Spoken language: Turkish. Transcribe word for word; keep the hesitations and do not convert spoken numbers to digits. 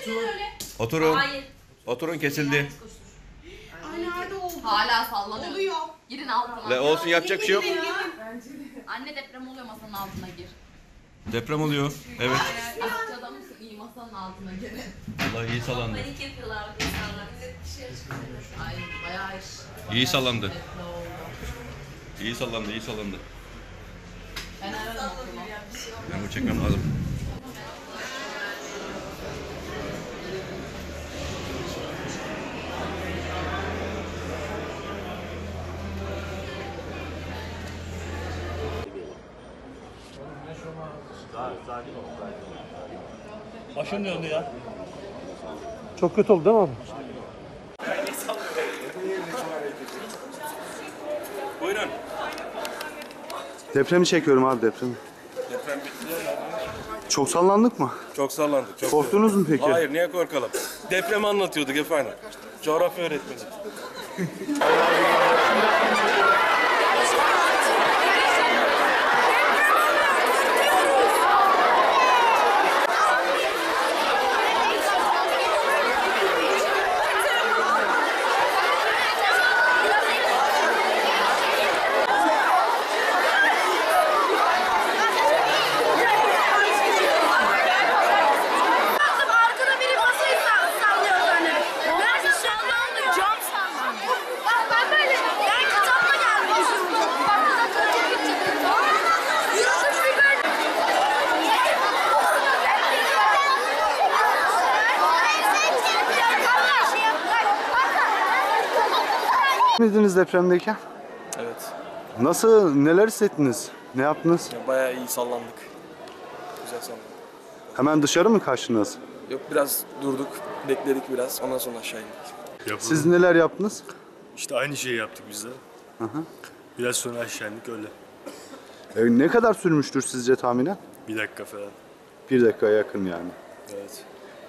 Oturun. Hayır. Oturun, kesildi. Ay nerede oldu? Hala sallanıyor. Oluyor. Girin altına. Le olsun, yapacak bir şey yok. Anne deprem oluyor, masanın altına gir. Deprem oluyor. Evet. Aşçı adam mısın? İyi, masanın altına gir. Allah iyi sallandı. Panik yapıyorlar insanlar. Ay bayağı iş. İyi sallandı. Deprem oldu. İyi sallandı, iyi sallandı. Ben ararım okulu. Ben bu çekmem lazım. Başım döndü ya. Çok kötü oldu değil mi abi? Buyurun. Depremi çekiyorum abi, depremi. Deprem bitti. Çok sallandık mı? Çok sallandık. Çok Korktunuz mu peki? Hayır, niye korkalım? Depremi anlatıyorduk efendim. Coğrafya öğretmeni. Arkada biri masayı sallıyor zannediyor. Nerede sallandı? Cam sallandı. Bak ben böyle, ben kitapla gelmişim. Bak kitapla gidecek. Yürüdüm bir böyle. Miydiniz depremdeyken? Evet. Nasıl, neler hissettiniz? Ne yaptınız? Ya bayağı iyi sallandık. Güzel sallandık. Hemen dışarı mı kaçtınız? Yok, biraz durduk, bekledik biraz. Ondan sonra aşağı indik. Siz neler yaptınız? İşte aynı şeyi yaptık biz de. Hı hı. Biraz sonra aşağı indik öyle. E, ne kadar sürmüştür sizce tahminen? Bir dakika falan. Bir dakikaya yakın yani. Evet.